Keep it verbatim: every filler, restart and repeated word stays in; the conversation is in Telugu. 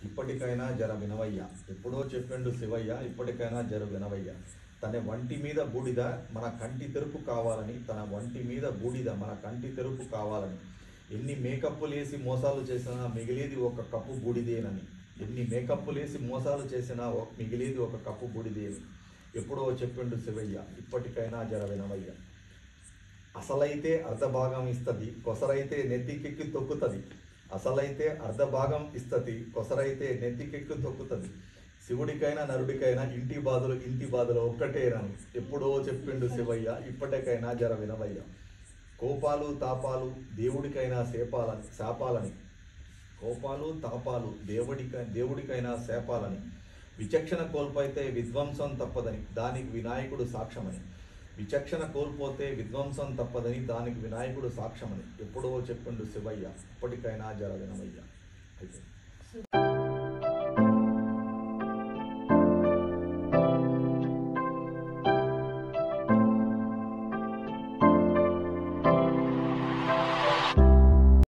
ఇప్పటికైనా జర వినవయ్య. ఎప్పుడో చెప్పిండు శివయ్య, ఇప్పటికైనా జర వినవయ్య. తన వంటి మీద బూడిద మన కంటి తెరుపు కావాలని, తన వంటి మీద బూడిద మన కంటి తెరుపు కావాలని, ఎన్ని మేకప్పులేసి మోసాలు చేసినా మిగిలేది ఒక కప్పు బూడిదేనని, ఎన్ని మేకప్పులేసి మోసాలు చేసినా మిగిలేది ఒక కప్పు బూడిదేని ఎప్పుడో చెప్పిండు శివయ్య, ఇప్పటికైనా జర వినవయ్య. అసలైతే అర్ధభాగం ఇస్తుంది, కొసరైతే నెత్తికెక్కి తొక్కుతుంది. అసలైతే అర్ధభాగం ఇస్తుంది, కొసరైతే నెత్తికెక్కి తొక్కుతుంది. శివుడికైనా నరుడికైనా ఇంటి బాధలు ఇంటి బాధలు ఒక్కటేనని ఎప్పుడో చెప్పిండు శివయ్య, ఇప్పటికైనా జర వినవయ్య. కోపాలు తాపాలు దేవుడికైనా శాపాలని శాపాలని కోపాలు తాపాలు దేవుడిక దేవుడికైనా శాపాలని, విచక్షణ కోల్పోతే విధ్వంసం తప్పదని దానికి వినాయకుడు సాక్ష్యమని, విచక్షణ కోల్పోతే విధ్వంసం తప్పదని దానికి వినాయకుడు సాక్ష్యమని ఎప్పుడో చెప్పిండు శివయ్య, ఇప్పటికైనా జర వినవయ్య. అయితే